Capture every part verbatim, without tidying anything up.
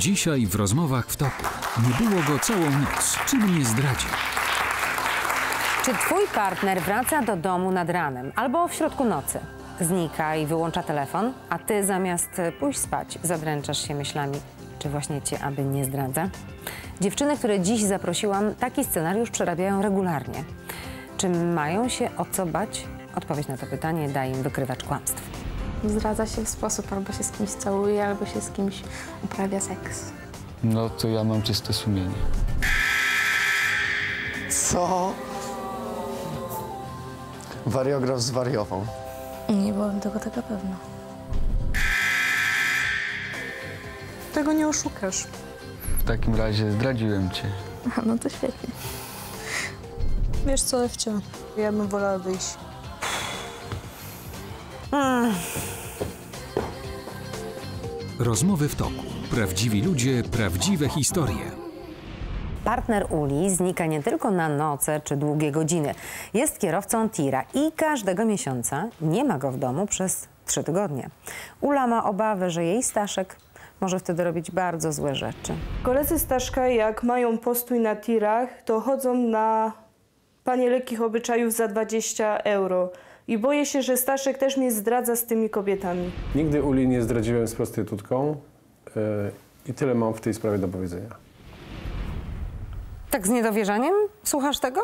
Dzisiaj w rozmowach w toku. Nie było go całą noc. Czym nie zdradził? Czy twój partner wraca do domu nad ranem albo w środku nocy? Znika i wyłącza telefon, a ty zamiast pójść spać zadręczasz się myślami, czy właśnie cię aby nie zdradza? Dziewczyny, które dziś zaprosiłam, taki scenariusz przerabiają regularnie. Czy mają się o co bać? Odpowiedź na to pytanie da im wykrywacz kłamstw. Zdradza się w sposób, albo się z kimś całuje, albo się z kimś uprawia seks. No to ja mam czyste sumienie. Co? Wariograf zwariował. Nie byłam tego taka pewna. Tego nie oszukasz. W takim razie zdradziłem cię. No to świetnie. Wiesz co, Ewcia? Ja bym wolała wyjść. Mm. Rozmowy w toku. Prawdziwi ludzie, prawdziwe historie. Partner Uli znika nie tylko na noce czy długie godziny. Jest kierowcą tira i każdego miesiąca nie ma go w domu przez trzy tygodnie. Ula ma obawę, że jej Staszek może wtedy robić bardzo złe rzeczy. Koledzy Staszka, jak mają postój na tirach, to chodzą na panie lekkich obyczajów za dwadzieścia euro. I boję się, że Staszek też mnie zdradza z tymi kobietami. Nigdy Uli nie zdradziłem z prostytutką yy, i tyle mam w tej sprawie do powiedzenia. Tak z niedowierzaniem słuchasz tego?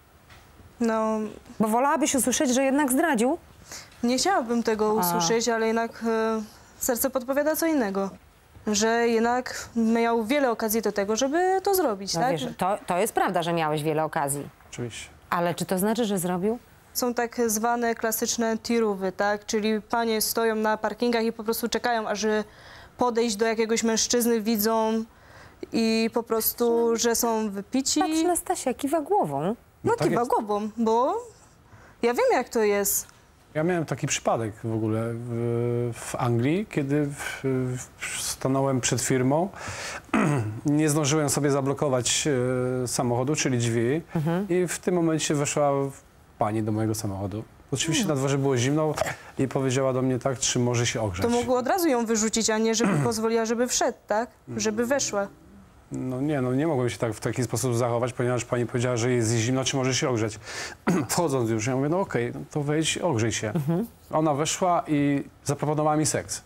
No, Bo wolałabyś usłyszeć, że jednak zdradził? nie chciałabym tego usłyszeć, ale jednak e, serce podpowiada co innego. Że jednak miał wiele okazji do tego, żeby to zrobić, No tak? wiesz, to, to jest prawda, że miałeś wiele okazji. Oczywiście. Ale czy to znaczy, że zrobił? Są tak zwane klasyczne tirówy, tak? Czyli panie stoją na parkingach i po prostu czekają, aż podejść do jakiegoś mężczyzny, widzą i po prostu, że są wypici. Patrz na Stasia, kiwa głową. No tak kiwa jest. głową, bo ja wiem, jak to jest. Ja miałem taki przypadek w ogóle w, w Anglii, kiedy w, w, stanąłem przed firmą. Nie zdążyłem sobie zablokować e, samochodu, czyli drzwi. Mhm. I w tym momencie weszła pani do mojego samochodu. Oczywiście mhm. na dworze było zimno i powiedziała do mnie tak, czy może się ogrzać. To mogło od razu ją wyrzucić, a nie żeby pozwoliła, żeby wszedł, tak? Żeby weszła. No nie, no nie mogłem się tak w taki sposób zachować, ponieważ pani powiedziała, że jest zimno, czy może się ogrzeć. Wchodząc już, ja mówię, no okej, okay, no to wejdź, ogrzej się. Mhm. Ona weszła i zaproponowała mi seks.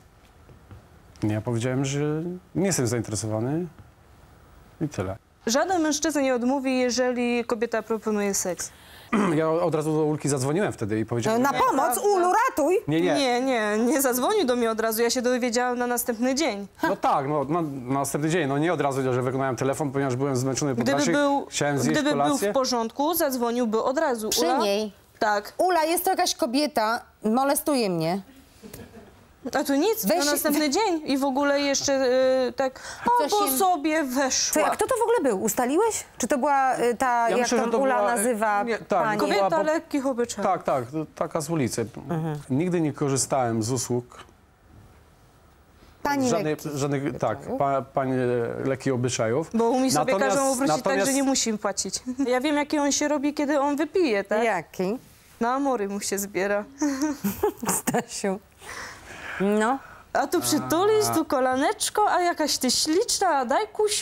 Ja powiedziałem, że nie jestem zainteresowany i tyle. Żaden mężczyzna nie odmówi, jeżeli kobieta proponuje seks. Ja od razu do Ulki zadzwoniłem wtedy i powiedziałem... Na pomoc, Ulu, ratuj! Nie, nie. Nie, nie, nie zadzwonił do mnie od razu, ja się dowiedziałam na następny dzień. No tak, no na, na następny dzień, no nie od razu, że wykonałem telefon, ponieważ byłem zmęczony po Gdyby trasie, był, chciałem zjeść gdyby był kolację. w porządku, zadzwoniłby od razu. Przy Ula? niej. Tak. Ula, jest to jakaś kobieta, molestuje mnie. A tu nic, Weź- na następny dzień i w ogóle jeszcze y, tak, a po im- sobie Czy, weszła. a kto to w ogóle był? Ustaliłeś? Czy to była y, ta, Ja jak myślę, to że to Ula była, y, nazywa nie, tak, pani? Kobieta była po- lekkich obyczajów. Tak, tak, to taka z ulicy. Nigdy nie korzystałem z usług. Pani Żadnej, lekki. żadnych, tak, pa, pani lekkich obyczajów. Bo mi sobie Natomiast- każą wrócić tak, natomiast- że nie musi płacić. Ja wiem, jaki on się robi, kiedy on wypije, tak? Jaki? Na amory mu się zbiera. Stasiu. No. A tu przytulisz, tu kolaneczko, a jakaś ty śliczna, a daj kusiu.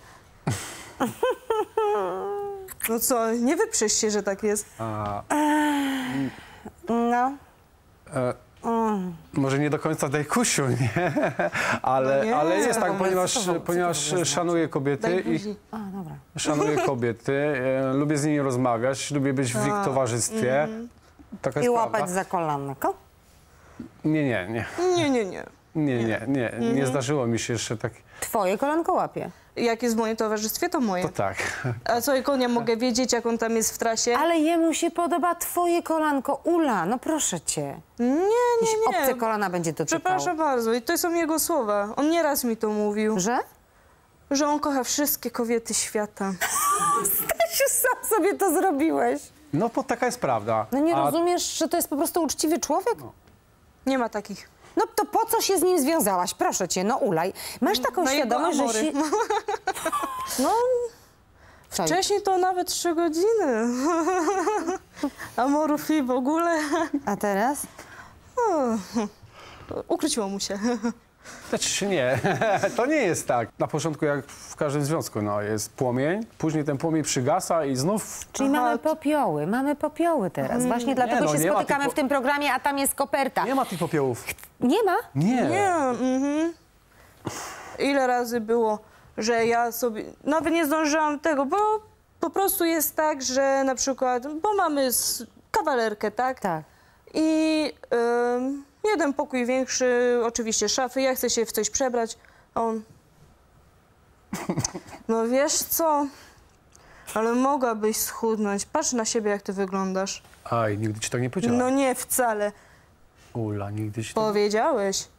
No co, nie wyprzesz się, że tak jest. A, No. e, może nie do końca daj kusiu, nie? Ale, No nie, ale jest tak, w ogóle, ponieważ, co to w ogóle- co to ponieważ w ogóle szanuję kobiety Daj i buzi. A, dobra. szanuję kobiety, e, lubię z nimi rozmawiać, lubię być w ich towarzystwie. Taka I jest łapać prawda. za kolanko? Nie, nie, nie. Nie, nie, nie. Nie, nie, nie. Nie zdarzyło mi się jeszcze tak. Twoje kolanko łapie. Jak jest w moim towarzystwie, to moje. To tak. A co, jak on, ja mogę wiedzieć, jak on tam jest w trasie? Ale jemu się podoba twoje kolanko. Ula, no proszę cię. Nie, nie, Jeśli nie. obce kolana będzie dotykało. Przepraszam bardzo, i to są jego słowa. On nieraz mi to mówił, Że? że on kocha wszystkie kobiety świata. Stasiu, sam sobie to zrobiłeś. No bo taka jest prawda. No nie A rozumiesz, że to jest po prostu uczciwy człowiek? Nie ma takich. No to po co się z nim związałaś? Proszę cię, no Ulaj. Masz taką Na jego świadomość, że amory. się... No, Co? wcześniej to nawet trzy godziny. Amorów i w ogóle. A teraz? Ukróciło mu się. Znaczy nie, to nie jest tak. Na początku jak w każdym związku, no jest płomień, później ten płomień przygasa i znów... Czyli Aha. mamy popioły, mamy popioły teraz. Właśnie dlatego no, się nie ma spotykamy tych po- w tym programie, a tam jest koperta. Nie ma tych popiołów. Nie ma? Nie. Nie, mhm. Ile razy było, że ja sobie nawet nie zdążyłam tego, bo po prostu jest tak, że na przykład, bo mamy s- kawalerkę, tak? Tak. I ym, jeden pokój większy, oczywiście szafy, ja chcę się w coś przebrać, a on... No wiesz co, ale mogłabyś schudnąć, patrz na siebie, jak ty wyglądasz. Aj, nigdy ci tak nie powiedziałem. No nie, wcale. Ula, nigdy ci tak... Powiedziałeś,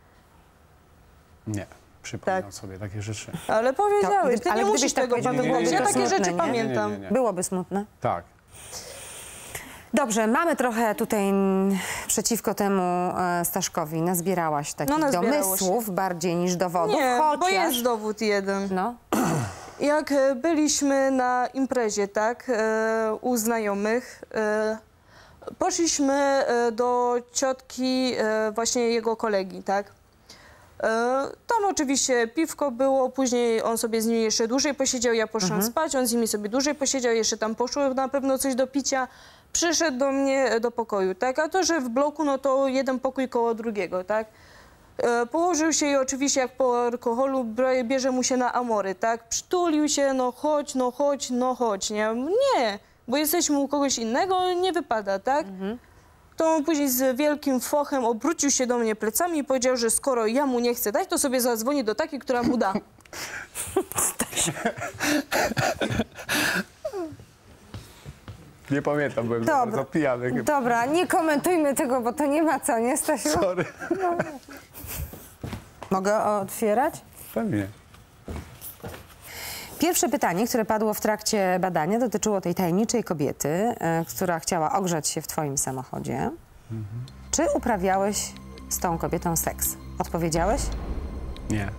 Nie, przypominam Tak. sobie takie rzeczy. ale powiedziałeś, gdyby- ty ale nie gdybyś musisz tak tego powiedział, to pamiętać, byłoby ja to takie smutne, rzeczy nie? pamiętam. Nie, nie, nie. Byłoby smutne. Tak. Dobrze, mamy trochę tutaj mm, przeciwko temu e, Staszkowi. Nazbierałaś takich No, nazbierało domysłów bardziej niż dowodów, Nie, chociaż... bo jest dowód jeden. No, Jak e, byliśmy na imprezie, tak, e, u znajomych, e, poszliśmy e, do ciotki e, właśnie jego kolegi, tak. E, tam oczywiście piwko było, później on sobie z nimi jeszcze dłużej posiedział, ja poszłam spać, on z nimi sobie dłużej posiedział, jeszcze tam poszło na pewno coś do picia. Przyszedł do mnie do pokoju, tak, a to, że w bloku, no to jeden pokój koło drugiego, tak. E, Położył się i oczywiście jak po alkoholu bra- bierze mu się na amory, tak? Przytulił się, no chodź, no chodź, no chodź, nie? Nie, bo jesteśmy u kogoś innego, nie wypada, tak? To on później z wielkim fochem obrócił się do mnie plecami i powiedział, że skoro ja mu nie chcę dać, to sobie zadzwoni do takiej, która mu da. Nie pamiętam, byłem Dobra. bardzo pijany chyba. dobra, nie komentujmy tego, bo to nie ma co, nie, Stasiu? Sorry. Mogę otwierać? Pewnie. Pierwsze pytanie, które padło w trakcie badania, dotyczyło tej tajemniczej kobiety, e, która chciała ogrzać się w twoim samochodzie. Czy uprawiałeś z tą kobietą seks? Odpowiedziałeś? Nie.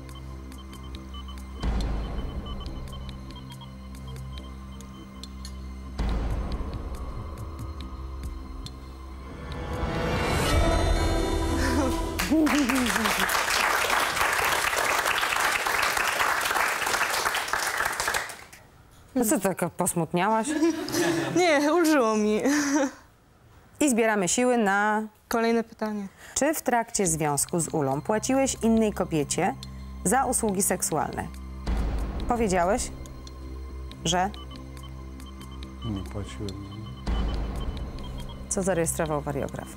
No co, tak posmutniałaś? Nie, ulżyło mi. I zbieramy siły na... Kolejne pytanie. Czy w trakcie związku z Ulą płaciłeś innej kobiecie za usługi seksualne? Powiedziałeś, że... Nie płaciłem. Co zarejestrował wariograf?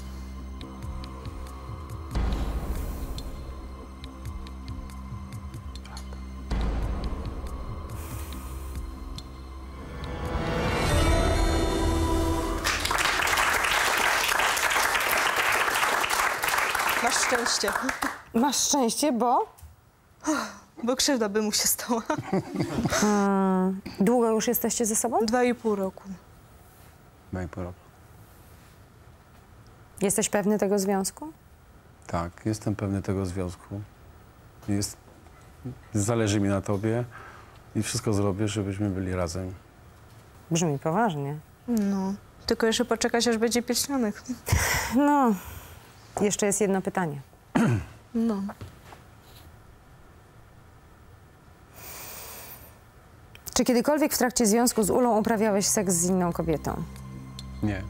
Masz szczęście, Masz szczęście, bo... bo krzywda by mu się stała. Długo już jesteście ze sobą? Dwa i pół roku. Dwa i pół roku. Jesteś pewny tego związku? Tak, jestem pewny tego związku. Jest, zależy mi na tobie i wszystko zrobię, żebyśmy byli razem. Brzmi poważnie. No, tylko jeszcze poczekać, aż będzie pierścionek. No, jeszcze jest jedno pytanie. No. Czy kiedykolwiek w trakcie związku z Ulą uprawiałeś seks z inną kobietą? Nie.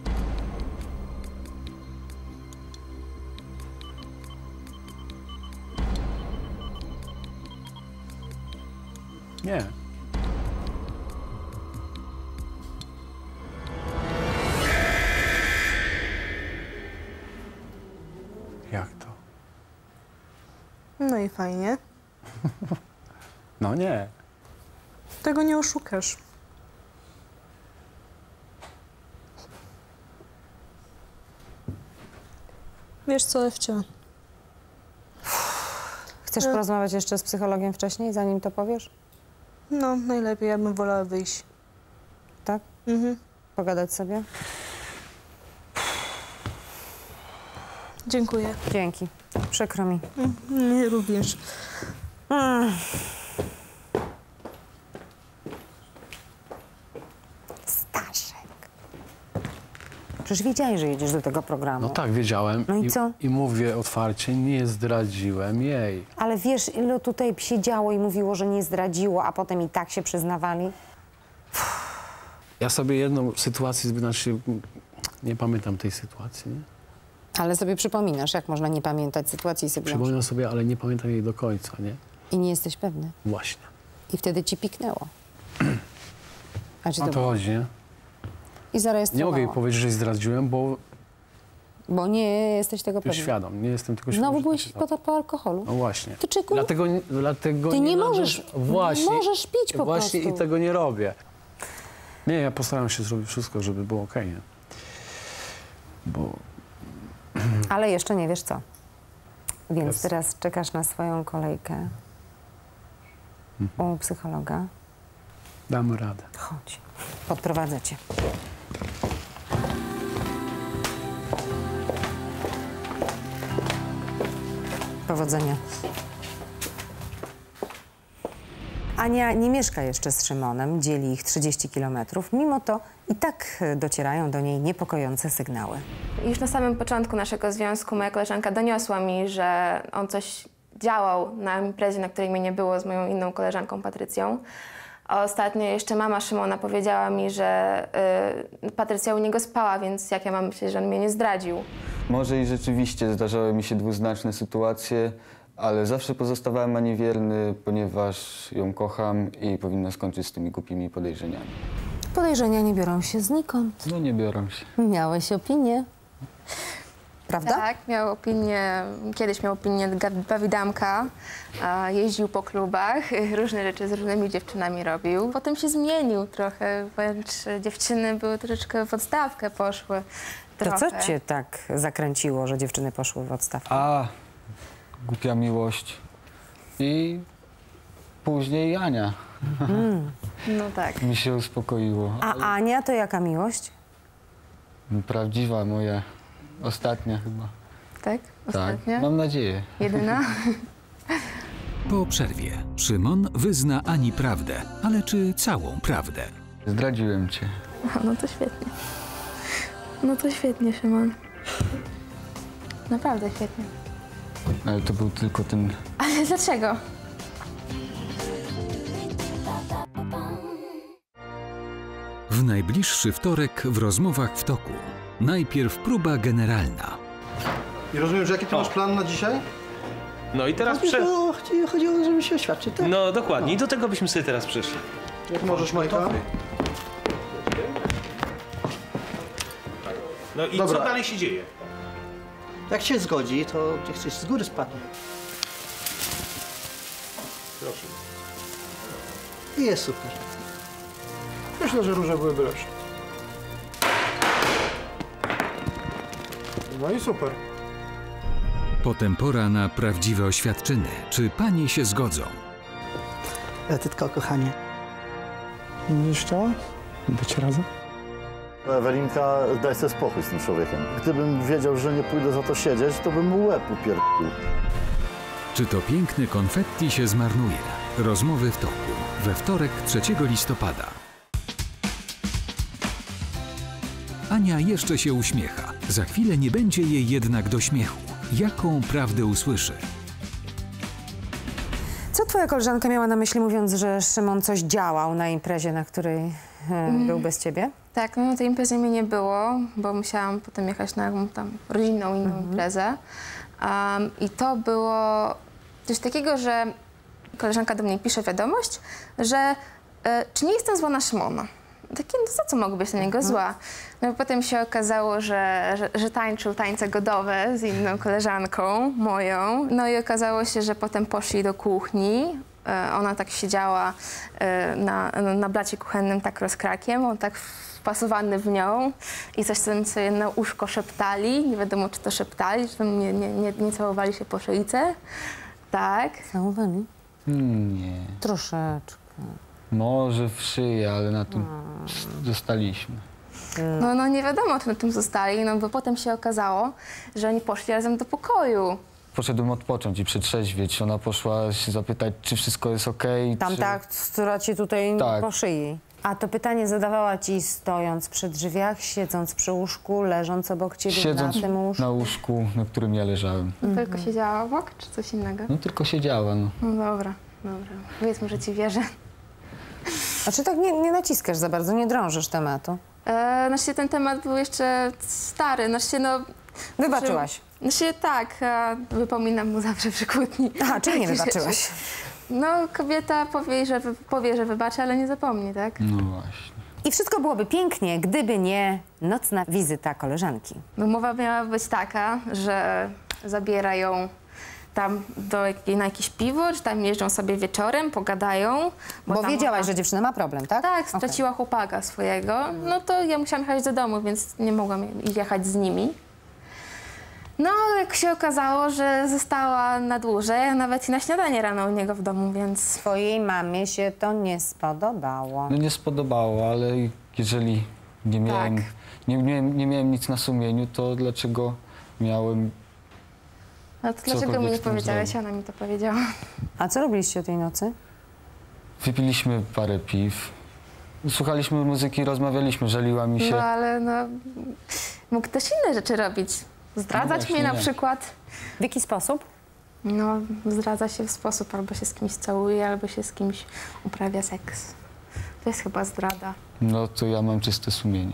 Nie. Jak to? No i fajnie. No nie. Tego nie oszukasz. Wiesz co, Ewcia? Chcesz No. porozmawiać jeszcze z psychologiem wcześniej, zanim to powiesz? No, najlepiej, ja bym wolała wyjść. Tak? Mhm. Pogadać sobie? Dziękuję. Dzięki. Przykro mi. Nie, również. Mm. Staszek. Przecież wiedziałeś, że jedziesz do tego programu. No tak, wiedziałem. No i co? I mówię otwarcie, nie zdradziłem jej. Ale wiesz, ilu tutaj siedziało i mówiło, że nie zdradziło, a potem i tak się przyznawali? Ja sobie jedną sytuację, znaczy nie pamiętam tej sytuacji, nie? Ale sobie przypominasz, jak można nie pamiętać sytuacji i sobie... Przypominam sobie, ale nie pamiętam jej do końca, nie? I nie jesteś pewny. Właśnie. I wtedy ci piknęło. A czy O to... to chodzi, nie? I Nie zarejestrowało. mogę jej powiedzieć, że zdradziłem, bo Bo nie jesteś tego już pewny. świadom, nie jestem tego świadom. Znowu że byłeś tak się po, po alkoholu. No właśnie. Ty, Czyku, Dlatego, dlatego Ty nie należy- możesz- właśnie, możesz pić po Właśnie prostu. i tego nie robię. Nie, ja postaram się zrobić wszystko, żeby było okej, nie? Bo Ale jeszcze nie wiesz co. Więc Jest. teraz czekasz na swoją kolejkę u psychologa. damy radę. Chodź, podprowadzę cię. Powodzenia. Ania nie mieszka jeszcze z Szymonem, dzieli ich trzydzieści kilometrów. Mimo to i tak docierają do niej niepokojące sygnały. Już na samym początku naszego związku moja koleżanka doniosła mi, że on coś działał na imprezie, na której mnie nie było, z moją inną koleżanką Patrycją. A ostatnio jeszcze mama Szymona powiedziała mi, że y, Patrycja u niego spała, więc jak ja mam myśleć, że on mnie nie zdradził. Może i rzeczywiście zdarzały mi się dwuznaczne sytuacje, ale zawsze pozostawałem Ani wierny, ponieważ ją kocham i powinna skończyć z tymi głupimi podejrzeniami. Podejrzenia nie biorą się znikąd. No nie biorą się. Miałeś opinię. Prawda? Tak, miał opinię, kiedyś miał opinię Dawidamka, a jeździł po klubach, różne rzeczy z różnymi dziewczynami robił. Potem się zmienił trochę, wręcz dziewczyny były troszeczkę w odstawkę, poszły To trochę. co cię tak zakręciło, że dziewczyny poszły w odstawkę? A, głupia miłość. I później Ania. No tak. Mi się uspokoiło. A Ania to jaka miłość? Prawdziwa moja, ostatnia chyba. Tak? Ostatnia? Tak, mam nadzieję. Jedyna? Po przerwie Szymon wyzna Ani prawdę, ale czy całą prawdę? Zdradziłem cię. No to świetnie. No to świetnie, Szymon. Naprawdę świetnie. Ale to był tylko ten... Ale dlaczego? W najbliższy wtorek w rozmowach w toku. Najpierw próba generalna. I rozumiem, że jaki ty masz plan na dzisiaj? No i teraz prze... No, chodzi, chodzi o to, żeby się oświadczyć, tak? No dokładnie, i do tego byśmy sobie teraz przeszli. Jak możesz, Majka? No i Dobra. co dalej się dzieje? Jak się zgodzi, to gdzie chcesz z góry spadnie. Proszę. I jest super. Myślę, że róże byłyby lepsze. No i super. Potem pora na prawdziwe oświadczyny. Czy panie się zgodzą? Etytka, kochanie. Będziesz chciała być razem? Ewelinka, daj sobie spokój z tym człowiekiem. Gdybym wiedział, że nie pójdę za to siedzieć, to bym mu łeb upierdolił. Czy to piękne konfetti się zmarnuje? Rozmowy w toku. We wtorek trzeciego listopada. Ania jeszcze się uśmiecha. Za chwilę nie będzie jej jednak do śmiechu. Jaką prawdę usłyszy? Co twoja koleżanka miała na myśli, mówiąc, że Szymon coś działał na imprezie, na której e, był bez ciebie? Tak, no na tej imprezie mnie nie było, bo musiałam potem jechać na jakąś tam rodzinną inną imprezę. Um, I to było coś takiego, że koleżanka do mnie pisze wiadomość, że e, czy nie jestem zła na Szymona. Takie, no za co mogę być na niego zła? No i potem się okazało, że, że, że tańczył tańce godowe z inną koleżanką moją. No i okazało się, że potem poszli do kuchni. E, Ona tak siedziała e, na, na blacie kuchennym tak rozkrakiem, on tak wpasowany w nią i coś tam sobie na uszko szeptali. Nie wiadomo, czy to szeptali, czy tam nie, nie, nie, nie całowali się po szyjce. Tak. Całowali? Mm, nie. Troszeczkę. Może w szyję, ale na tym zostaliśmy. No, no nie wiadomo, czy na tym zostali, no bo potem się okazało, że oni poszli razem do pokoju. Poszedłem odpocząć i przetrzeźwieć. Ona poszła się zapytać, czy wszystko jest okej. Tamta, czy... która ci tutaj Tak. po szyi. A to pytanie zadawała ci stojąc przy drzwiach, siedząc przy łóżku, leżąc obok ciebie Siedząc na tym łóżku? na łóżku, na którym ja leżałem. Tylko siedziała obok, czy coś innego? No tylko siedziała, no. No dobra, dobra. Powiedzmy, że ci wierzę. Znaczy tak nie, nie naciskasz za bardzo, nie drążysz tematu. E, znaczy ten temat był jeszcze stary, znaczy no... Wybaczyłaś. Znaczy tak, a wypominam mu zawsze przy kłótni. Aha, czyli nie Takie wybaczyłaś. rzeczy. No kobieta powie, że, wy- powie, że wybaczy, ale nie zapomni, tak? No właśnie. I wszystko byłoby pięknie, gdyby nie nocna wizyta koleżanki. No, umowa miała być taka, że zabiera ją tam do, jak- na jakieś piwo, czy tam jeżdżą sobie wieczorem, pogadają. Bo tam wiedziałaś, ona- że dziewczyna ma problem, tak? Tak, Okej. straciła chłopaka swojego. No to ja musiałam jechać do domu, więc nie mogłam jechać z nimi. No, jak się okazało, że została na dłużej, a nawet i na śniadanie rano u niego w domu, więc... Twojej mamie się to nie spodobało. No nie spodobało, ale jeżeli nie miałem, Tak. nie, nie, nie miałem nic na sumieniu, to dlaczego miałem... No to dlaczego mi nie Cokolwiek w tym powiedziałeś? zrobił. Ona mi to powiedziała. A co robiliście o tej nocy? Wypiliśmy parę piw, słuchaliśmy muzyki, rozmawialiśmy, żaliła mi się. No ale no... Mógł też inne rzeczy robić. Zdradzać właśnie mnie na nie. przykład. W jaki sposób? No, zdradza się w sposób, albo się z kimś całuje, albo się z kimś uprawia seks. To jest chyba zdrada. No to ja mam czyste sumienie.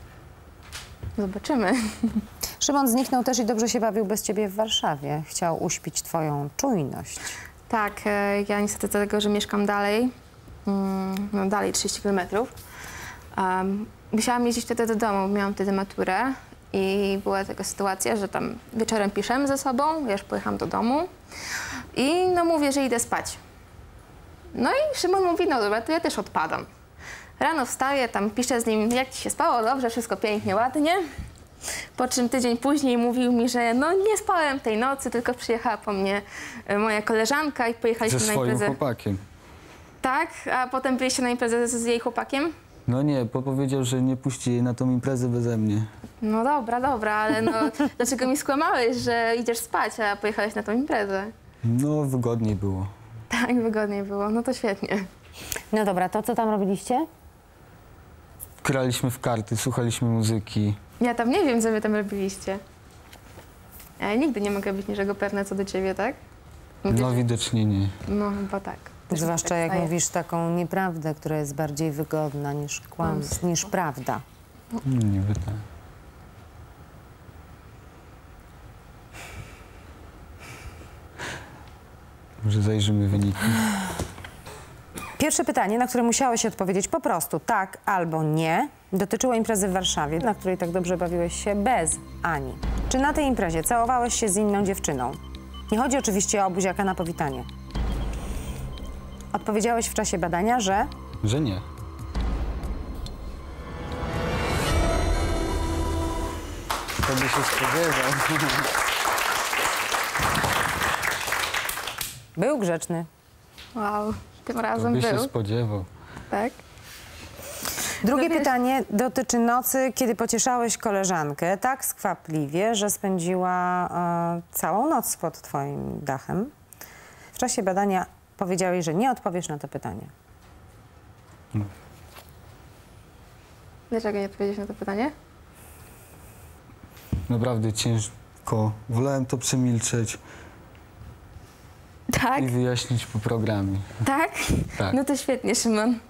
Zobaczymy. Szymon zniknął też i dobrze się bawił bez ciebie w Warszawie. Chciał uśpić twoją czujność. Tak, e, ja niestety dlatego, że mieszkam dalej, mm, no dalej trzydzieści kilometrów, um, musiałam jeździć wtedy do domu, miałam wtedy maturę i była taka sytuacja, że tam wieczorem piszemy ze sobą, ja już pojechałam do domu i no mówię, że idę spać. No i Szymon mówi, no dobra, to ja też odpadam. Rano wstaję, tam piszę z nim, jak ci się spało, dobrze, wszystko pięknie, ładnie. Po czym tydzień później mówił mi, że no nie spałem tej nocy, tylko przyjechała po mnie e, moja koleżanka i Ze pojechaliśmy na swoim imprezę. chłopakiem. Tak, a potem byliście na imprezę z, z jej chłopakiem? No nie, bo powiedział, że nie puści jej na tą imprezę beze mnie. No dobra, dobra, ale no dlaczego mi skłamałeś, że idziesz spać, a pojechałeś na tą imprezę? No wygodniej było. Tak, wygodniej było, no to świetnie. No dobra, to co tam robiliście? Graliśmy w karty, słuchaliśmy muzyki. Ja tam nie wiem, co wy tam robiliście. Ja nigdy nie mogę być niczego pewna co do ciebie, tak? Mówię, No że- widocznie nie. No chyba tak. Też mi Zwłaszcza tak jak zdaje. mówisz taką nieprawdę, która jest bardziej wygodna niż kłamstwo, niż prawda. Niby tak. Może zajrzymy wyniki. Pierwsze pytanie, na które musiałeś odpowiedzieć po prostu tak albo nie, dotyczyło imprezy w Warszawie, na której tak dobrze bawiłeś się bez Ani. Czy na tej imprezie całowałeś się z inną dziewczyną? Nie chodzi oczywiście o buziaka na powitanie. Odpowiedziałeś w czasie badania, że Że nie. To by się spodziewał. był grzeczny. Wow, tym To razem by się był, spodziewał. tak? Drugie No wiesz- pytanie dotyczy nocy, kiedy pocieszałeś koleżankę tak skwapliwie, że spędziła e, całą noc pod twoim dachem. W czasie badania powiedziałeś, że nie odpowiesz na to pytanie. Dlaczego nie odpowiedzieć na to pytanie? Naprawdę ciężko. Wolałem to przemilczeć Tak, i wyjaśnić po programie. tak? Tak. No to świetnie, Szymon.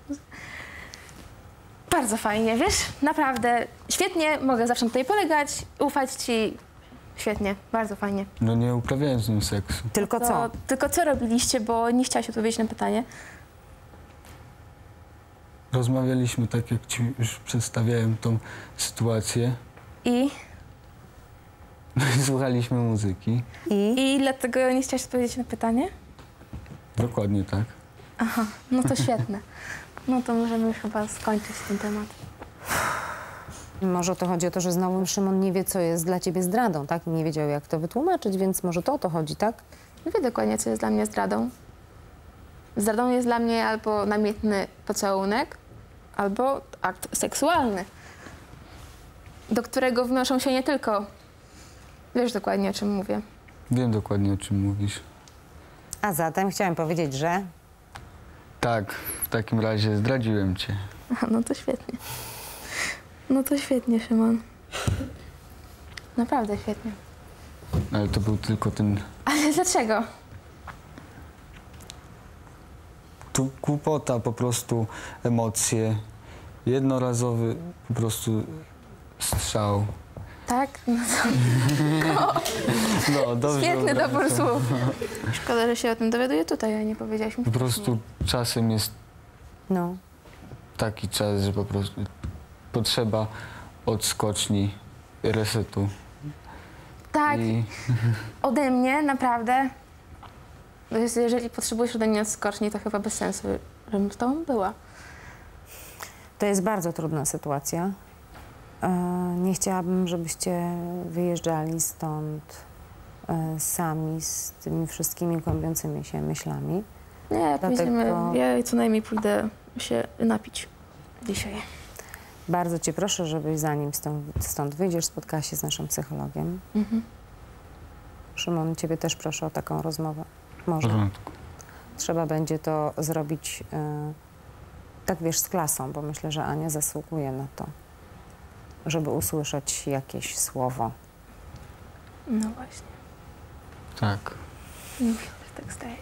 Bardzo fajnie, wiesz? Naprawdę świetnie, mogę zawsze na tutaj polegać, ufać ci. Świetnie, bardzo fajnie. No nie uprawiałem z nią seksu. Tylko To, co? tylko co robiliście, bo nie chciałaś odpowiedzieć na pytanie. Rozmawialiśmy tak, jak ci już przedstawiałem tą sytuację. I, No i słuchaliśmy muzyki. I I dlatego nie chciałaś odpowiedzieć na pytanie? Dokładnie tak. No to świetne. No to możemy już chyba skończyć ten temat. może o to chodzi o to, że znowu Szymon nie wie, co jest dla ciebie zdradą, tak? I nie wiedział, jak to wytłumaczyć, więc może to o to chodzi, tak? Nie wiem dokładnie, co jest dla mnie zdradą. Zdradą jest dla mnie albo namiętny pocałunek, albo akt seksualny, do którego wnoszą się nie tylko... Wiesz dokładnie, o czym mówię. Wiem dokładnie, o czym mówisz. A zatem chciałem powiedzieć, że Tak, w takim razie zdradziłem cię. Aha, no to świetnie. No to świetnie, Szymon. Naprawdę świetnie. Ale to był tylko ten... Ale dlaczego? Tu głupota, po prostu emocje. Jednorazowy po prostu strzał. Tak? No to... No, dobrze. Świetny obrałem dobór to. słów. Szkoda, że się o tym dowiaduję tutaj, a nie powiedziałaś mi Po wcześniej. prostu czasem jest No. taki czas, że po prostu potrzeba odskoczni, resetu. Tak, I ode mnie naprawdę. To jest, jeżeli potrzebujesz ode mnie odskoczni, to chyba bez sensu, żebym z tobą była. To jest bardzo trudna sytuacja. E, Nie chciałabym, żebyście wyjeżdżali stąd e, sami z tymi wszystkimi kłębiącymi się myślami. Nie, Dlatego- pójdziemy, ja co najmniej pójdę się napić dzisiaj. Bardzo cię proszę, żebyś zanim stąd, stąd wyjdziesz, spotkała się z naszym psychologiem. Mhm. Szymon, ciebie też proszę o taką rozmowę. w Może. porządku. Trzeba będzie to zrobić, e, tak wiesz, z klasą, bo myślę, że Ania zasługuje na to, żeby usłyszeć jakieś słowo. No właśnie, Tak. nie wiem, że tak staje.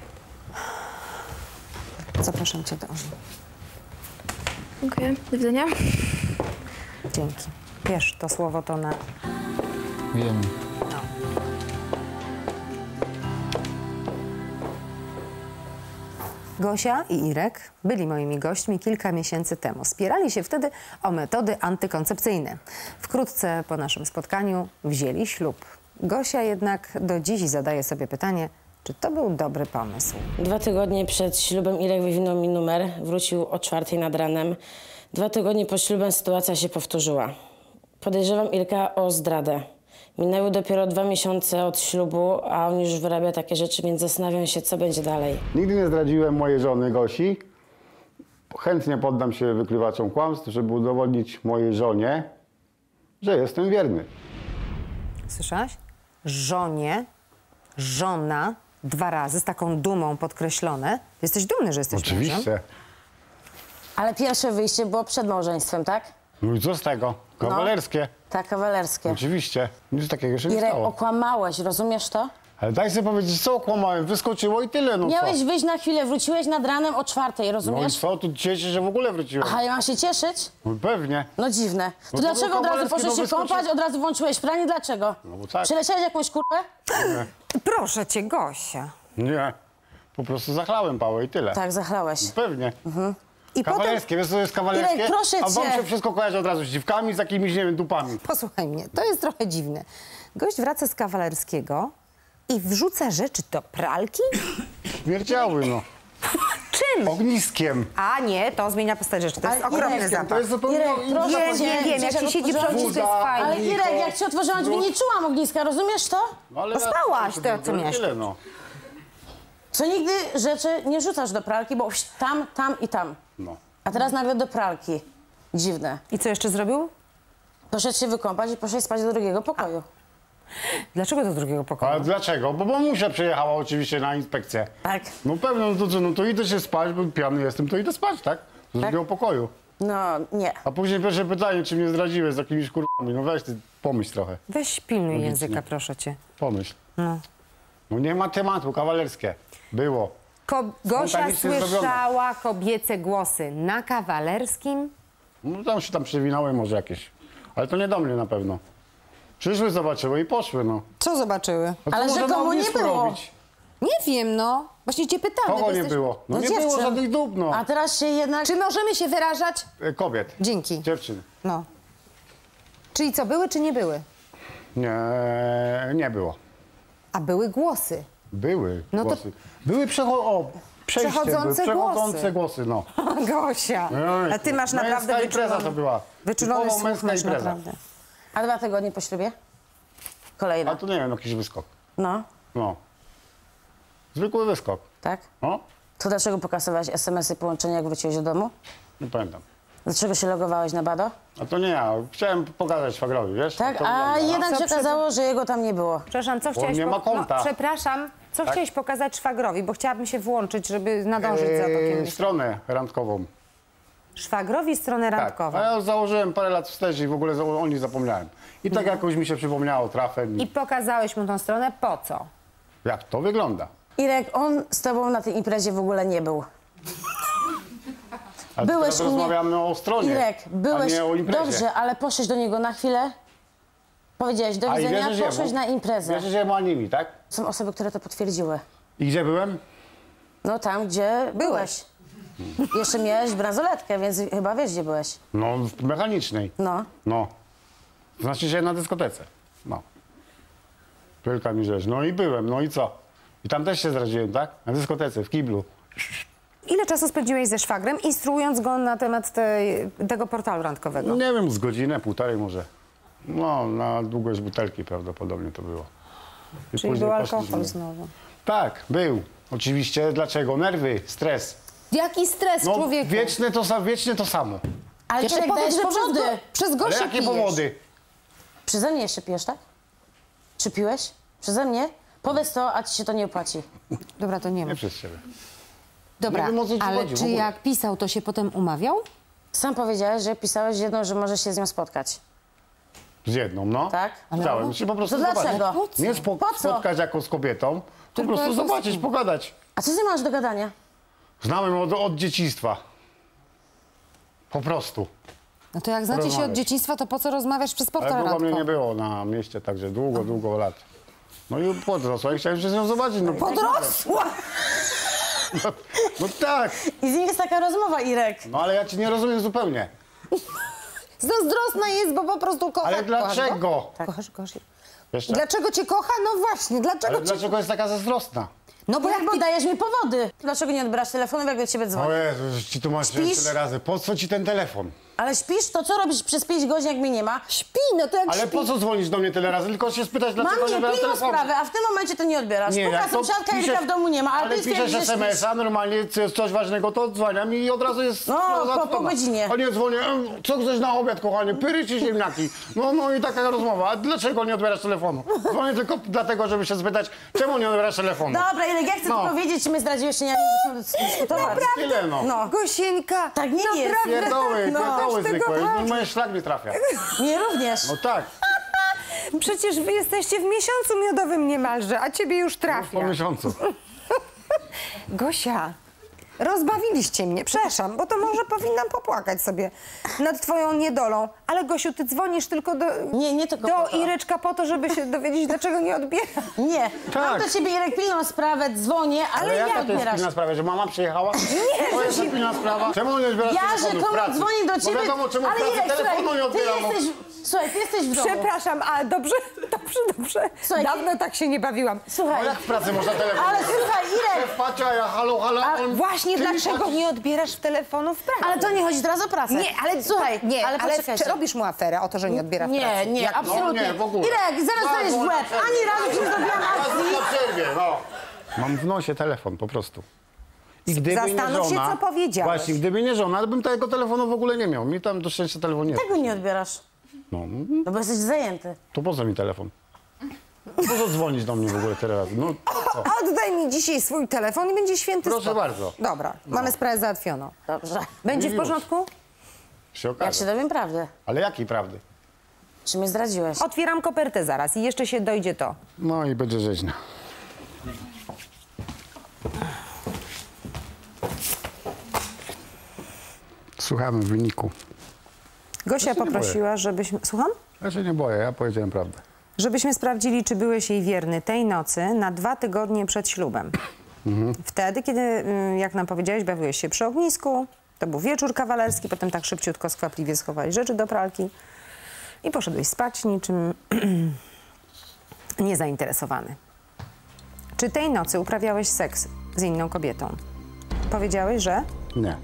Zapraszam cię do Ani. Dziękuję, do widzenia. Dzięki. Wiesz, to słowo to na... Wiem. Gosia i Irek byli moimi gośćmi kilka miesięcy temu. Spierali się wtedy o metody antykoncepcyjne. Wkrótce po naszym spotkaniu wzięli ślub. Gosia jednak do dziś zadaje sobie pytanie, czy to był dobry pomysł. Dwa tygodnie przed ślubem Irek wywinął mi numer, wrócił o czwartej nad ranem. Dwa tygodnie po ślubem sytuacja się powtórzyła. Podejrzewam Irka o zdradę. Minęły dopiero dwa miesiące od ślubu, a on już wyrabia takie rzeczy, więc zastanawiam się, co będzie dalej. Nigdy nie zdradziłem mojej żony Gosi. Chętnie poddam się wykrywaczom kłamstw, żeby udowodnić mojej żonie, że jestem wierny. Słyszałaś? Żonie, żona, dwa razy, z taką dumą podkreślone. Jesteś dumny, że jesteś mężem? Oczywiście. Ale pierwsze wyjście było przed małżeństwem, tak? No i co z tego? Kawalerskie. Tak, kawalerskie. Oczywiście. Nic takiego się nie Irek, stało. okłamałeś, rozumiesz to? Ale daj sobie powiedzieć, co okłamałem. Wyskoczyło i tyle, no Miałeś co? wyjść na chwilę, wróciłeś nad ranem o czwartej, No i rozumiesz? co? Tu cieszę się, że w ogóle wróciłem. Aha, ja mam się cieszyć? No pewnie. No dziwne. To No to dlaczego był od razu kawalerskie, poszłeś no się wyskoczy- kąpać, od razu włączyłeś pranie? Dlaczego? No bo tak. Przyleciałeś jakąś kurwę? Proszę cię, Gosia. Nie. Po prostu zachlałem pałę i tyle. Tak, zachlałeś. Pewnie. I potem... Kawalerskie, wiesz co jest kawalerskie? Irek, proszę A wam cię. się wszystko kojarzy od razu z dziwkami, z jakimiś, nie wiem, dupami. Posłuchaj mnie, to jest trochę dziwne. Gość wraca z kawalerskiego i wrzuca rzeczy do pralki? Śmierdziały, no. Czym? Ogniskiem. A nie, to zmienia postać rzeczy. To jest Ale okropny Irek, zapach. To jest zupełnie Irek, inna proszę Wiem, cię. wiem, wiem, jak się siedzi przy ognisku, to jest Woda, fajnie. Ale Niko, Irek, jak ci otworzyłam drzwi, nie czułam ogniska, rozumiesz to? No, ale To spałaś, to co miałeś. Tyle, no. Co nigdy rzeczy nie rzucasz do pralki, bo tam, tam i tam. no. A teraz nagle do pralki. Dziwne. I co jeszcze zrobił? Poszedł się wykąpać i poszedł spać do drugiego pokoju. Dlaczego do drugiego Ale pokoju? dlaczego? Bo mamusia przyjechała oczywiście na inspekcję. Tak. No pewnie, no to co, no to idę się spać, bo pijany jestem, to idę spać, tak? Do drugiego pokoju. No, nie. A później pierwsze pytanie, czy mnie zdradziłeś z jakimiś kurwami. No weź ty, pomyśl trochę. Weź pilnuj Logicznie. języka, proszę cię. Pomyśl. No. No nie ma tematu, kawalerskie. Było. Ko Gosia Spontanicznie zrobione. słyszała kobiece głosy na kawalerskim. No tam się tam przewinały może jakieś. Ale to nie do mnie na pewno. Przyszły, zobaczyły i poszły, no. Co zobaczyły? No to Ale można rzekomo na nie ognisku było. robić. Nie wiem, no. Właśnie cię pytamy. Kogo bo nie jesteś- było? No, No nie było dziewczyn. żadnych dup, no. A teraz się jednak... Czy możemy się wyrażać? E, Kobiet. Dzięki. Dziewczyn. No. Czyli co, były czy nie były? Nie, nie było. A były głosy. Były No to- głosy. Były przecho o, przejście, Przechodzące były, przechodzące głosy. głosy, no. Gosia, a ty masz Męska naprawdę impreza wyczulony, to była. wyczulony Typowo słuch, męska masz impreza. naprawdę. A dwa tygodnie po ślubie? Kolejna. A to nie wiem, jakiś wyskok. No, No. Zwykły wyskok. tak? No, To dlaczego pokasowałeś es em esy połączenia, jak wróciłeś do domu? nie pamiętam. Dlaczego się logowałeś na Bado? A to nie ja. Chciałem pokazać szwagrowi, wiesz? Tak, jak to a wygląda. jednak Co się przy- okazało, że jego tam nie było. Przepraszam, co chciałeś nie ma po- konta. No, przepraszam, Co Tak? chciałeś pokazać szwagrowi? Bo chciałabym się włączyć, żeby nadążyć za tokiem. Eee, stronę randkową. Szwagrowi stronę Tak, randkową. a ja założyłem parę lat wstecz i w ogóle za- o niej zapomniałem. I tak jakoś mi się przypomniało trafem. I pokazałeś mu tą stronę po co? Jak to wygląda? Irek, on z tobą na tej imprezie w ogóle nie był. Ale Byłeś teraz u mnie- rozmawiamy o stronie, Irek, byłeś... a nie o imprezie. Dobrze, ale poszłeś do niego na chwilę? Powiedziałeś do A i widzenia, wierzysz poszłeś jemu? na imprezę. Wierzysz jemu, a nimi, tak? Są osoby, które to potwierdziły. I gdzie byłem? No tam, gdzie byłeś. Jeszcze miałeś bransoletkę, więc chyba wiesz, gdzie byłeś. No, w mechanicznej. No. No. Znaczy się na dyskotece. No. Wielka mi rzecz. No i byłem, no i co? I tam też się zdradziłem, tak? Na dyskotece, w kiblu. Ile czasu spędziłeś ze szwagrem, instruując go na temat tej, tego portalu randkowego? Nie wiem, z godzinę, półtorej może. No, na długość butelki prawdopodobnie to było. I Czyli później był poszliśmy. alkohol znowu. Tak, był. Oczywiście. Dlaczego? Nerwy, stres. Jaki stres, No, człowieku? wieczne to, sa- wiecznie to samo. Ale Jeszcze Irek, powiedz, dajesz że przez, powody. go, przez Ale gościa jakie pijesz. powody? Przeze mnie jeszcze pijesz, tak? Czy piłeś? Przeze mnie? Powiedz to, a ci się to nie opłaci. Dobra, to nie ma. Nie przez ciebie. Dobra, Nie wiem, o co ci ale chodzi w czy ogóle. jak pisał, to się potem umawiał? Sam powiedziałeś, że pisałeś jedną, że możesz się z nią spotkać. Z jedną, no. Tak? Chciałem się po prostu To zobaczyć. dlaczego? Po co? Nie spo- Po co? spotkać jako z kobietą, po Tylko prostu jako z zobaczyć, kim? pogadać. A co ty masz do gadania? Znałem od, od dzieciństwa. Po prostu. No to jak znacie się od Rozmawiać. dzieciństwa, to po co rozmawiasz przez portal Ale długo mnie randkowy? nie było na mieście, także długo, długo lat. No i podrosła i chciałem się z nią zobaczyć. No, Podrosła! No, no tak, I z nim jest taka rozmowa, Irek. no ale ja cię nie rozumiem zupełnie. Zazdrosna jest, bo po prostu kocha. Ale Kochasz go? dlaczego? Kochasz, kochasz. Jeszcze? Dlaczego cię kocha? No właśnie, dlaczego Ale cię... dlaczego jest taka zazdrosna? No bo Bo jak jak ty... dajesz mi powody? Dlaczego nie odbierasz telefonu, jak do ciebie O dzwonię? Jezu, już ci tłumaczyłem Śpisz? tyle razy. Po co ci ten telefon? Ale śpisz, to co robisz przez pięć godzin, jak mnie nie ma? Śpi, no to jak Ale śpi... po co dzwonisz do mnie tyle razy? Tylko się spytać, Mam dlaczego nie nie biorę pilną telefonu. sprawę, a w tym momencie ty nie odbierasz. Nie, Puka jak to sąsiadka, piszesz- Irka w domu nie ma, ale, Ale ty piszesz stwierdzisz, że es em es a, śpisz. normalnie, co jest coś ważnego, to odzwaniam i od razu jest No, sprawa po- po załatwiona. godzinie. A nie dzwonię, "Em, co chcesz na obiad, kochanie, pyry czy ziemniaki? No, no i taka rozmowa. A dlaczego nie odbierasz telefonu? Dzwonię tylko dlatego, żeby się spytać, czemu nie odbierasz telefonu? Dobra, Irek, ja chcę No. tylko wiedzieć, czy mnie zdradziłeś, czy nie, nie chcę dyskutować. Tyle no. No, Gosieńka! tak nie jest. Pierdoły, No, pierdoły aż tego zwykłe. tak. No, moje szlak nie trafia. Nie również. No tak, Przecież wy jesteście w miesiącu miodowym niemalże, a ciebie już trafia. po miesiącu. Gosia, rozbawiliście mnie, przepraszam, bo to może powinnam popłakać sobie nad twoją niedolą. Ale Gosiu, ty dzwonisz tylko do, Nie, nie tylko do po to. Ireczka po to, żeby się dowiedzieć, dlaczego nie odbiera. Nie, Tak. mam do ciebie, Irek, pilną sprawę, dzwonię, ale, Ale nie jaka to jest odbierasz. pilna sprawa, że mama przyjechała? Nie, to jest pilna sprawa. Czemu nie odbierasz Ja telefonu w rzekomo pracy? dzwonię do ciebie, Bo wiadomo, czemu w ale pracy Irek, telefonu słuchaj, nie ty odbieram. bo- jesteś, słuchaj, ty jesteś w domu. Przepraszam, ale dobrze, dobrze, dobrze. Słuchaj, Dawno tak się nie bawiłam. No Słuchaj, jak w pracy można telefon? ale słuchaj, Irek, Szef patrzy, a ja halo, halo, A on... właśnie ty mi dlaczego patrzysz. nie odbierasz telefonu w pracy? ale to nie chodzi teraz o pracę. Nie, ale słuchaj, nie, ale, ale poczekajcie. czy robisz mu aferę o to, że nie odbiera w Nie, pracy? nie, Jak- absolutnie. No nie, w ogóle. Irek, zaraz No, dajesz w no, łeb. na Ani razu ci nie zrobiłam Raz akcji. na przerwie, no. Mam w nosie telefon, po prostu. I gdyby Zastanów nie się, żona, co powiedziałeś. Właśnie, gdyby nie żona, to bym tego telefonu w ogóle nie miał. Mi tam do szczęścia telefon nie Tego nie odbierasz, No, no bo jesteś zajęty. to po co mi telefon? Po co dzwonić do mnie w ogóle tyle razy? No, po co? Oddaj mi dzisiaj swój telefon i będzie święty Proszę spokój. bardzo. Dobra, mamy sprawę załatwioną. Dobrze. Będzie I w już. porządku? Się Jak się okaże. dowiem prawdy, Ale jakiej prawdy? czy mnie zdradziłeś? Otwieram kopertę zaraz i jeszcze się dojdzie to. No i będzie rzeźnia. Słuchamy wyniku. Gosia Ja się nie poprosiła, żebyśmy... Słucham? Ja się nie boję, ja powiedziałem prawdę. Żebyśmy sprawdzili, czy byłeś jej wierny tej nocy na dwa tygodnie przed ślubem. Wtedy, kiedy, y, jak nam powiedziałeś, bawiłeś się przy ognisku, to był wieczór kawalerski, potem tak szybciutko, skwapliwie schowałeś rzeczy do pralki i poszedłeś spać niczym niezainteresowany. Czy tej nocy uprawiałeś seks z inną kobietą? Powiedziałeś, że... Nie.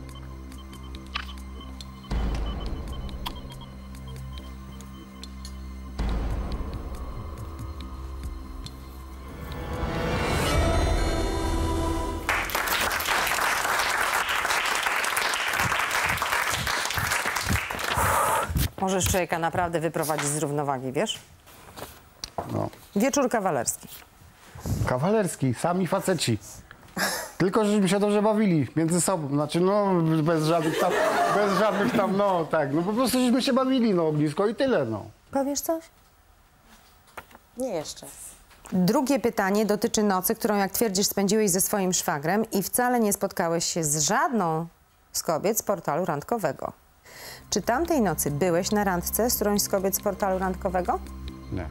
Możesz człowieka naprawdę wyprowadzić z równowagi, wiesz? No. Wieczór kawalerski. Kawalerski, sami faceci. Tylko żeśmy się dobrze bawili między sobą, znaczy no bez żadnych tam, bez żadnych tam, no tak, no po prostu żeśmy się bawili, no blisko i tyle, no. Powiesz coś? Nie jeszcze. Drugie pytanie dotyczy nocy, którą, jak twierdzisz, spędziłeś ze swoim szwagrem i wcale nie spotkałeś się z żadną z kobiet z portalu randkowego. Czy tamtej nocy byłeś na randce z którąś z kobiet z portalu randkowego? Nie.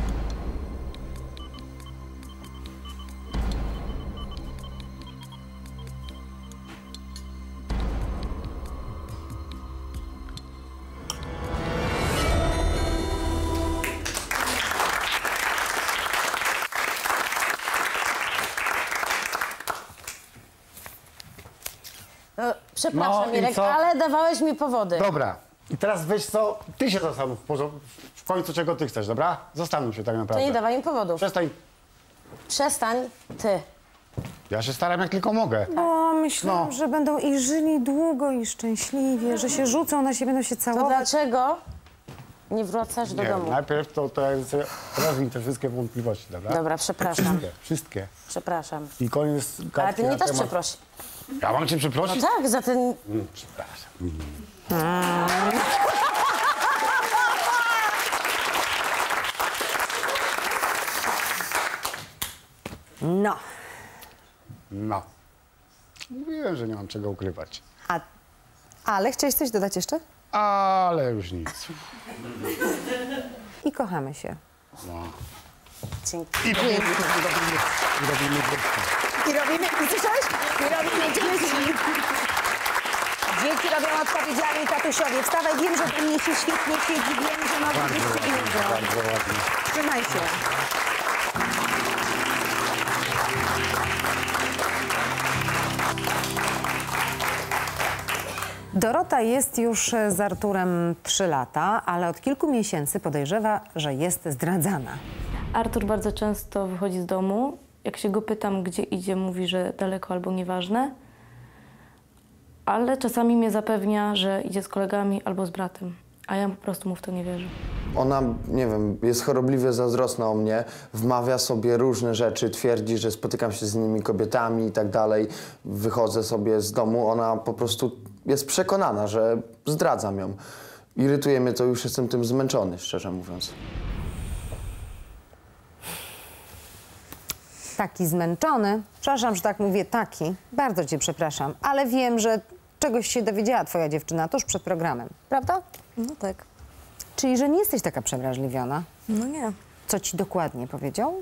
No, przepraszam, No i Mirek, co? ale dawałeś mi powody. Dobra, i teraz weź co, ty się zastanów w, porzo- w końcu czego ty chcesz, dobra? Zastanów się tak To naprawdę. nie dawaj mi powodów. Przestań, Przestań, ty. ja się staram jak tylko mogę. O, myślałam, No. że będą i żyli długo i szczęśliwie, że się rzucą na siebie, będą się To całować. dlaczego nie wracasz do Nie, domu? najpierw to, to ja sobie rozwij te wszystkie wątpliwości, dobra? Dobra, przepraszam. Wszystkie, wszystkie. Przepraszam. I koniec gadki Ale ty mnie na też temat- przeproś. Ja mam cię No przeprosić? tak, za ten... Mm, przepraszam. No, No. Mówiłem, że nie mam czego ukrywać. a, ale chciałeś coś dodać jeszcze? Ale już nic. I kochamy się. No. Dzięki. I robimy, i robimy, i robimy grupki. I robimy, i słyszałeś? I robimy dzieci. Dzieci robią odpowiedzialni tatusiowie. Wstawaj, wiem, że u mnie się świetnie siedzi, wiem, że nogi Bardzo dzieci ładnie, idą. bardzo ładnie. Trzymaj się. Dorota jest już z Arturem trzy lata, ale od kilku miesięcy podejrzewa, że jest zdradzana. Artur bardzo często wychodzi z domu. Jak się go pytam, gdzie idzie, mówi, że daleko albo nieważne. Ale czasami mnie zapewnia, że idzie z kolegami albo z bratem. A ja po prostu mu w to nie wierzę. Ona, nie wiem, jest chorobliwie zazdrosna o mnie, wmawia sobie różne rzeczy, twierdzi, że spotykam się z innymi kobietami i tak dalej, wychodzę sobie z domu. Ona po prostu jest przekonana, że zdradzam ją. Irytuje mnie to, już jestem tym zmęczony, szczerze mówiąc. Taki zmęczony, przepraszam, że tak mówię, taki, bardzo cię przepraszam, ale wiem, że czegoś się dowiedziała twoja dziewczyna tuż przed programem, prawda? No tak. Czyli, że nie jesteś taka przewrażliwiona. No nie. Co ci dokładnie powiedział?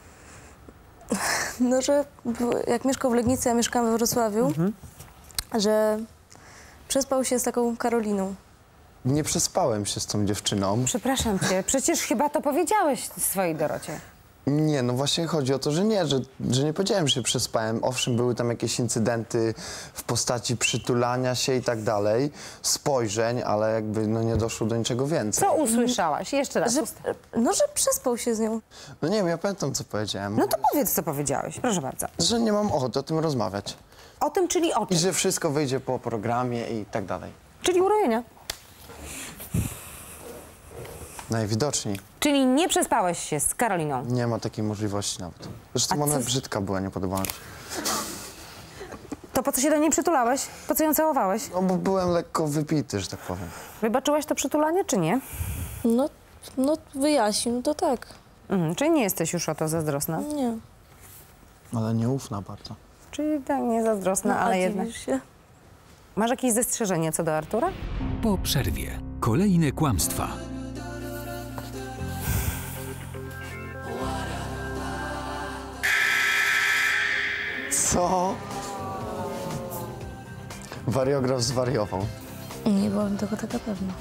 No, że jak mieszkał w Legnicy, ja mieszkałam we Wrocławiu, Mhm. że przespał się z taką Karoliną. Nie przespałem się z tą dziewczyną. Przepraszam cię, przecież chyba to powiedziałeś swojej Dorocie. Nie, no właśnie chodzi o to, że nie, że, że nie powiedziałem, że się przespałem. Owszem, były tam jakieś incydenty w postaci przytulania się i tak dalej, spojrzeń, ale jakby no nie doszło do niczego więcej. Co usłyszałaś? Jeszcze raz. Że, no, że przespał się z nią. No nie wiem, ja pamiętam, co powiedziałem. No to powiedz, co powiedziałeś, proszę bardzo. Że nie mam ochoty o tym rozmawiać. O tym, czyli o I czym? że wszystko wyjdzie po programie i tak dalej. Czyli urojenia. Najwidoczniej. Czyli nie przespałeś się z Karoliną. Nie ma takiej możliwości nawet. Zresztą A ona co- brzydka była, nie podobała mi się. To po co się do niej przytulałeś? Po co ją całowałeś? No bo byłem lekko wypity, że tak powiem. Wybaczyłaś to przytulanie, czy nie? No, no wyjaśnił, no to tak. Mhm, czyli nie jesteś już o to zazdrosna? Nie. Ale nieufna bardzo. Czyli tak, nie zazdrosna, No, a ale dziwisz jednak. się? Masz jakieś zastrzeżenie co do Artura? Po przerwie kolejne kłamstwa. Co? Wariograf zwariował. Nie byłam tego taka pewna.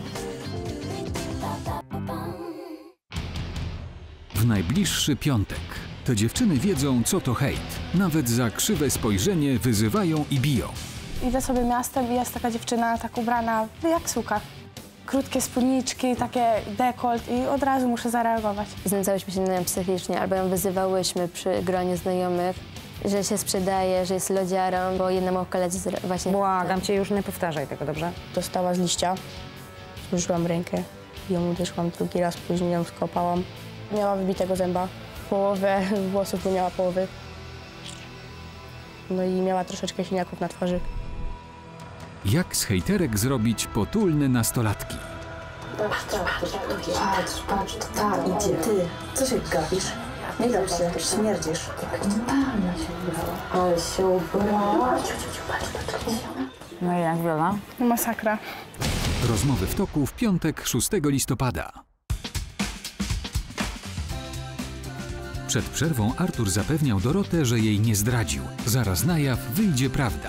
W najbliższy piątek te dziewczyny wiedzą, co to hejt. Nawet za krzywe spojrzenie wyzywają i biją. Idę sobie miastem i jest taka dziewczyna tak ubrana jak suka. Krótkie spódniczki, takie dekolt i od razu muszę zareagować. Znęcałyśmy się na nią psychicznie albo ją wyzywałyśmy przy gronie znajomych, że się sprzedaje, że jest lodziarą, bo jednemu koledze zra- właśnie... Błagam cię, już nie powtarzaj tego, dobrze? Dostała z liścia, złożyłam rękę, ją uderzyłam drugi raz, później ją skopałam. Miała wybitego zęba, Połowę włosów nie miała połowy. No i miała troszeczkę siniaków na twarzy. Jak z hejterek zrobić potulne nastolatki? Patrz, patrz, patrz, patrz, tak, idzie. Ty, co się gapisz? Nie dam się, śmierdzisz. Totalna się ubrała. Ale się ubrała. No i jak Wiola? Masakra. Rozmowy w toku w piątek, szóstego listopada. Przed przerwą Artur zapewniał Dorotę, że jej nie zdradził. Zaraz na jaw wyjdzie prawda.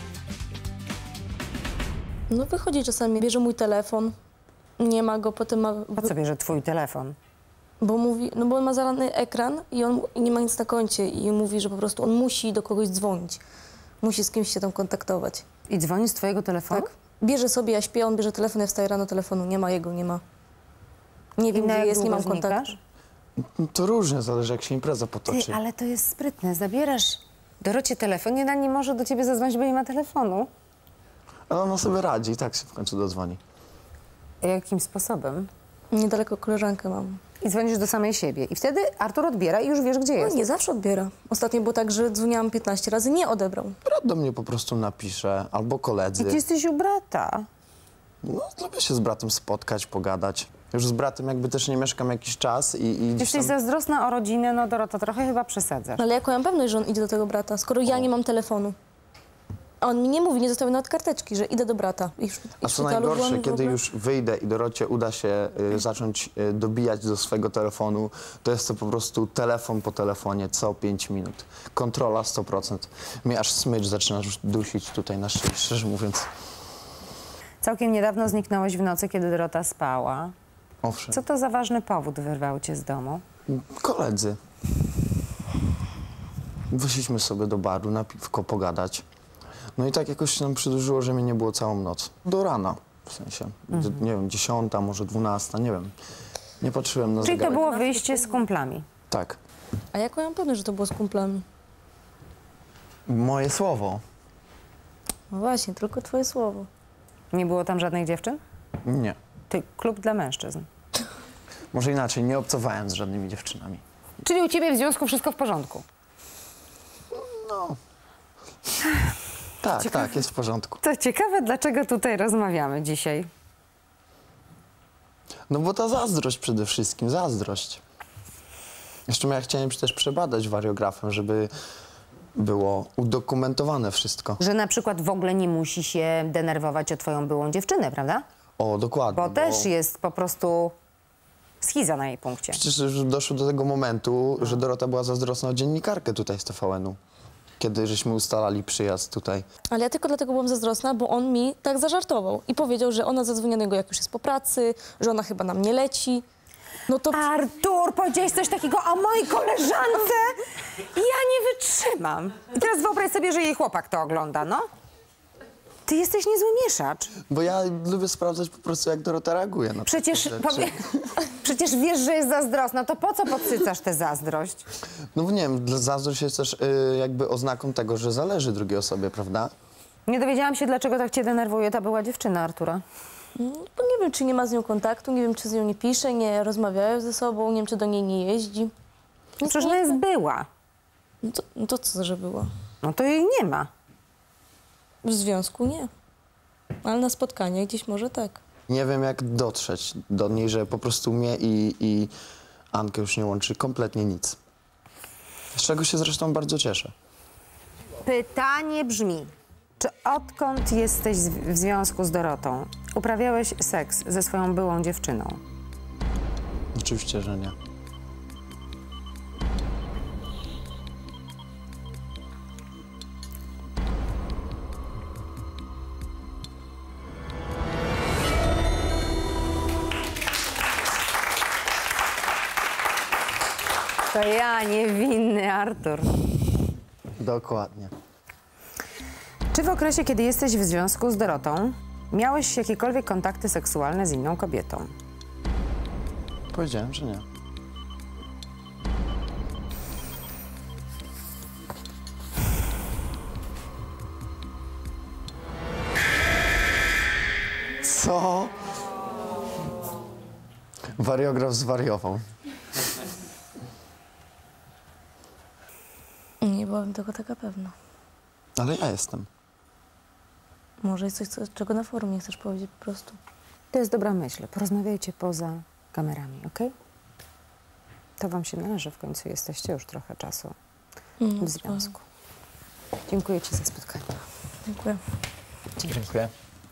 No wychodzi czasami, bierze mój telefon, nie ma go, potem ma... Po co bierze twój telefon? Bo mówi, no bo on ma zalany ekran i on i nie ma nic na koncie i mówi, że po prostu on musi do kogoś dzwonić. Musi z kimś się tam kontaktować. I dzwoni z twojego telefonu? Tak. Bierze sobie, ja śpię, on bierze telefon, ja wstaję rano, telefonu nie ma, jego nie ma. Nie wiem, gdzie jest, nie mam kontaktu. To różnie, zależy jak się impreza potoczy. Ty, ale to jest sprytne. Zabierasz Dorocie telefon, nie, nie może do ciebie zadzwonić, bo nie ma telefonu. Ale ona sobie radzi i tak się w końcu dodzwoni. Jakim sposobem? Niedaleko koleżankę mam. I dzwonisz do samej siebie. I wtedy Artur odbiera i już wiesz, gdzie jest. No, nie zawsze odbiera. Ostatnio było tak, że dzwoniłam piętnaście razy, nie odebrał. Brat do mnie po prostu napisze, albo koledzy. I ty jesteś u brata. No, lubię się z bratem spotkać, pogadać. Już z bratem jakby też nie mieszkam jakiś czas i, i gdzieś Jesteś tam... zazdrosna o rodzinę, no Dorota, trochę chyba przesadzasz. No, ale jaką ja mam pewność, że on idzie do tego brata, skoro ja nie mam telefonu? A on mi nie mówi, nie zostawił nawet karteczki, że idę do brata. I, i A co najgorsze, kiedy już wyjdę i Dorocie uda się y, zacząć y, dobijać do swojego telefonu, to jest to po prostu telefon po telefonie co pięć minut. Kontrola sto procent. Mnie aż smycz zaczyna już dusić tutaj na szyi, szczerze mówiąc. Całkiem niedawno zniknąłeś w nocy, kiedy Dorota spała. Owszem. Co to za ważny powód wyrwał cię z domu? Koledzy. Wyszliśmy sobie do baru na piwko pogadać. No i tak jakoś się nam przedłużyło, że mnie nie było całą noc. Do rana, w sensie. Mhm. Nie wiem, dziesiąta, może dwunasta, nie wiem. Nie patrzyłem na Czyli to zegarek. było wyjście z kumplami? Tak. A jaką ja mam pewność, że to było z kumplami? Moje słowo. No właśnie, tylko twoje słowo. Nie było tam żadnych dziewczyn? Nie. Ty, klub dla mężczyzn. Może inaczej, nie obcowałem z żadnymi dziewczynami. Czyli u ciebie w związku wszystko w porządku? No. Tak, Ciekawe. tak, jest w porządku. To ciekawe, dlaczego tutaj rozmawiamy dzisiaj. No bo ta zazdrość przede wszystkim, zazdrość. Jeszcze ja chciałem też przebadać wariografem, żeby było udokumentowane wszystko. Że na przykład w ogóle nie musi się denerwować o twoją byłą dziewczynę, prawda? O, dokładnie. Bo, bo też jest po prostu schiza na jej punkcie. Przecież już doszło do tego momentu, że Dorota była zazdrosna o dziennikarkę tutaj z T V N u. Kiedy żeśmy ustalali przyjazd tutaj. Ale ja tylko dlatego byłam zazdrosna, bo on mi tak zażartował i powiedział, że ona zadzwoni do niego, jak już jest po pracy, że ona chyba nam nie leci. No to... Artur, powiedziałeś coś takiego o mojej koleżance? Ja nie wytrzymam. I teraz wyobraź sobie, że jej chłopak to ogląda, no. Ty jesteś niezły mieszacz. Bo ja lubię sprawdzać po prostu, jak Dorota reaguje na Przecież, takie rzeczy. powie... Przecież wiesz, że jest zazdrosna, to po co podsycasz tę zazdrość? No nie wiem, dla- zazdrość jest też y, jakby oznaką tego, że zależy drugiej osobie, prawda? Nie dowiedziałam się, dlaczego tak cię denerwuje ta była dziewczyna Artura. No, bo nie wiem, czy nie ma z nią kontaktu, nie wiem, czy z nią nie pisze, nie rozmawiają ze sobą, nie wiem, czy do niej nie jeździ. No przecież ona jest była. No to, no to co, że była? No to jej nie ma. W związku nie. Ale na spotkaniach gdzieś może tak. Nie wiem, jak dotrzeć do niej, że po prostu mnie i, i Ankę już nie łączy kompletnie nic. Z czego się zresztą bardzo cieszę. Pytanie brzmi, czy odkąd jesteś z- w związku z Dorotą uprawiałeś seks ze swoją byłą dziewczyną? Oczywiście, że nie. To ja, niewinny Artur. Dokładnie. Czy w okresie, kiedy jesteś w związku z Dorotą, miałeś jakiekolwiek kontakty seksualne z inną kobietą? Powiedziałem, że nie. Co? Wariograf zwariował. Nie byłabym tego taka pewna. Ale ja jestem. Może jest coś, co, czego na forum nie chcesz powiedzieć po prostu. To jest dobra myśl. Porozmawiajcie poza kamerami, okej? To wam się należy, w końcu jesteście już trochę czasu Mm, w związku. Dziękuję ci za spotkanie. Dziękuję. Dziękuję.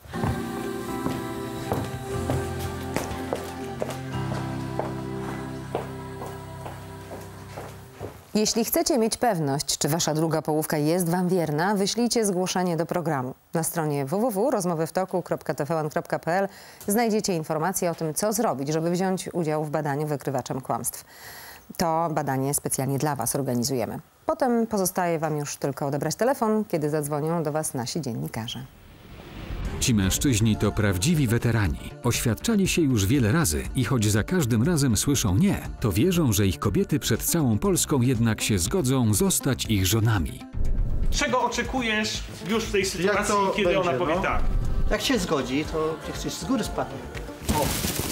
Jeśli chcecie mieć pewność, czy wasza druga połówka jest wam wierna, wyślijcie zgłoszenie do programu. Na stronie w w w kropka rozmowywtoku kropka t v n kropka p l znajdziecie informacje o tym, co zrobić, żeby wziąć udział w badaniu Wykrywaczem Kłamstw. To badanie specjalnie dla was organizujemy. Potem pozostaje wam już tylko odebrać telefon, kiedy zadzwonią do was nasi dziennikarze. Ci mężczyźni to prawdziwi weterani. Oświadczali się już wiele razy i choć za każdym razem słyszą nie, to wierzą, że ich kobiety przed całą Polską jednak się zgodzą zostać ich żonami. Czego oczekujesz już w tej sytuacji, to kiedy będzie, ona powie no? tak? Jak się zgodzi, to gdzie chcesz z góry spadł. O.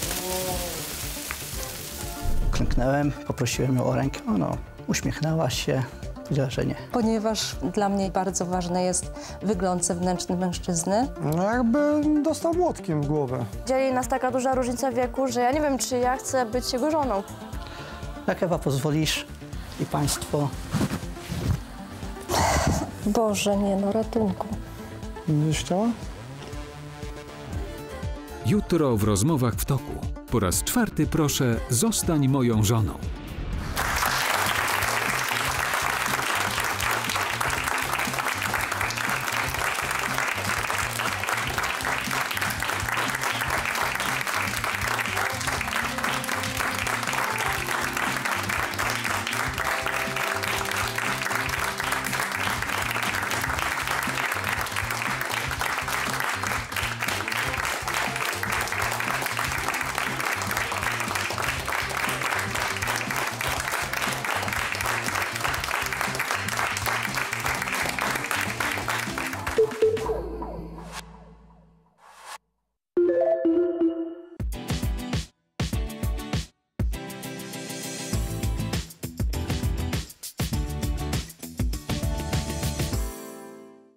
Klęknąłem, poprosiłem ją o rękę, no, uśmiechnęła się, powiedziała, że nie. Ponieważ dla mnie bardzo ważny jest wygląd zewnętrzny mężczyzny. No jakby dostał młotkiem w głowę. Dzieli nas taka duża różnica wieku, że ja nie wiem, czy ja chcę być jego żoną. Jak Ewa pozwolisz i państwo. Boże, nie no, ratunku. Będziesz chciała? Jutro w rozmowach w toku. Po raz czwarty proszę, zostań moją żoną.